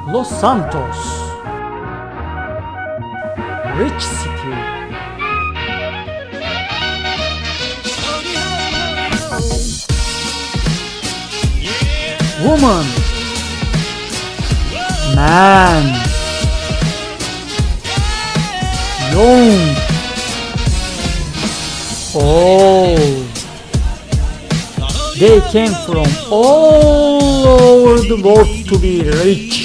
Los Santos, rich city. Woman, man, young, old. They came from all over the world to be rich.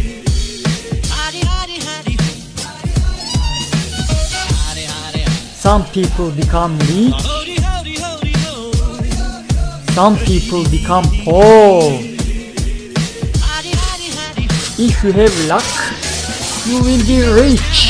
Some people become rich, some people become poor. If you have luck, you will be rich.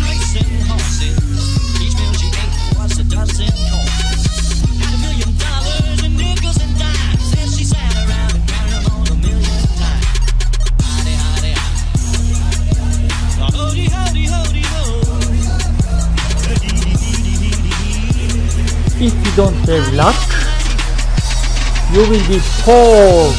If you don't have luck, you will be poor.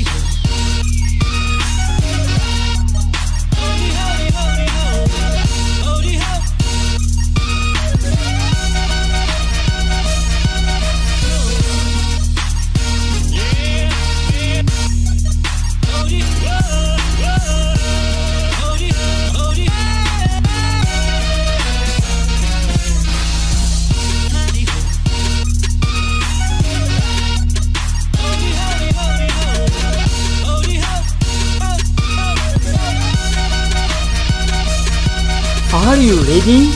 Are you ready?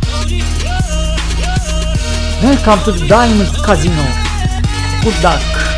Welcome to the Diamond Casino. Good luck.